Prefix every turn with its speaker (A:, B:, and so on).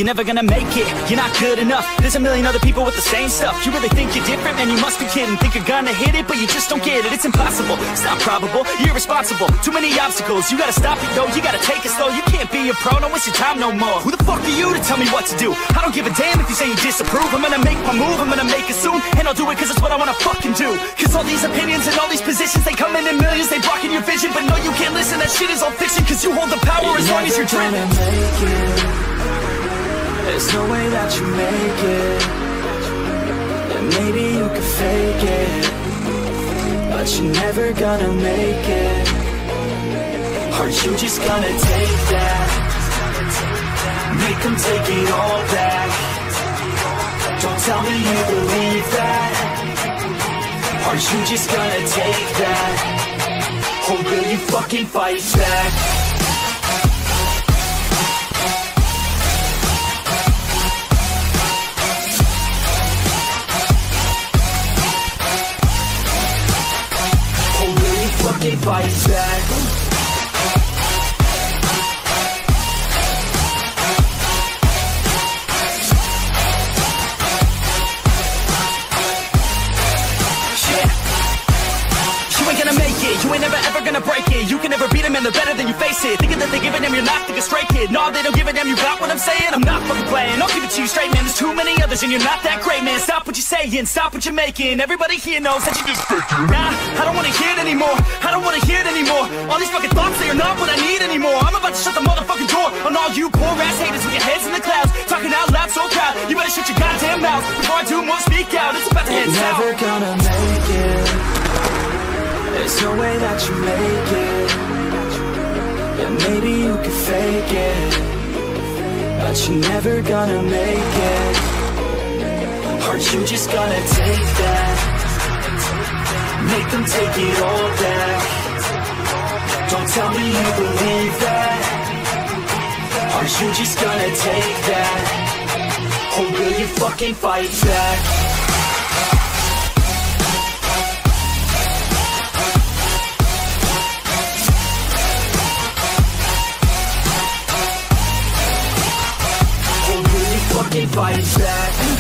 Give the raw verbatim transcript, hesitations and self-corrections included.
A: you're never gonna make it. You're not good enough, there's a million other people with the same stuff. You really think you're different? Man, you must be kidding. Think you're gonna hit it, but you just don't get it. It's impossible, it's not probable, you're irresponsible. Too many obstacles, you gotta stop it, yo. You gotta take it slow, you can't be a pro, don't waste your time no more. Who the fuck are you to tell me what to do? I don't give a damn if you say you disapprove. I'm gonna make my move, I'm gonna make it soon, and I'll do it cause it's what I wanna fucking do. Cause all these opinions and all these positions, they come in in millions, they blocking your vision. But no, you can't listen, that shit is all fiction. Cause you hold the power you're as long as you're dreaming.
B: There's no way that you make it. And maybe you could fake it, but you're never gonna make it. Are you just gonna take that? Make them take it all back. Don't tell me you believe that. Are you just gonna take that? Or will you fucking fight back? Fucking fight back. You ain't never ever gonna break it. You can never beat them and they're better than you face it. Thinking that they give a damn, you're not, think a straight kid. No, they don't give a damn, you got what I'm saying? I'm not fucking playing, I'll give it to you straight, man. There's too many others and you're not that great, man. Stop what you're saying, stop what you're making. Everybody here knows that you just faking. Nah, I don't wanna hear it anymore, I don't wanna hear it anymore. All these fucking thoughts, they are not what I need anymore. I'm about to shut the motherfucking door on all you poor ass haters with your heads in the clouds, talking out loud so proud. You better shut your goddamn mouth before I do more, speak out. It's about to head south. Never gonna make it. There's no way that you make it. And maybe you could fake it, but you're never gonna make it. Are you just gonna take that? Make them take it all back. Don't tell me you believe that. Are you just gonna take that? Or will you fucking fight back? Fucking fight back.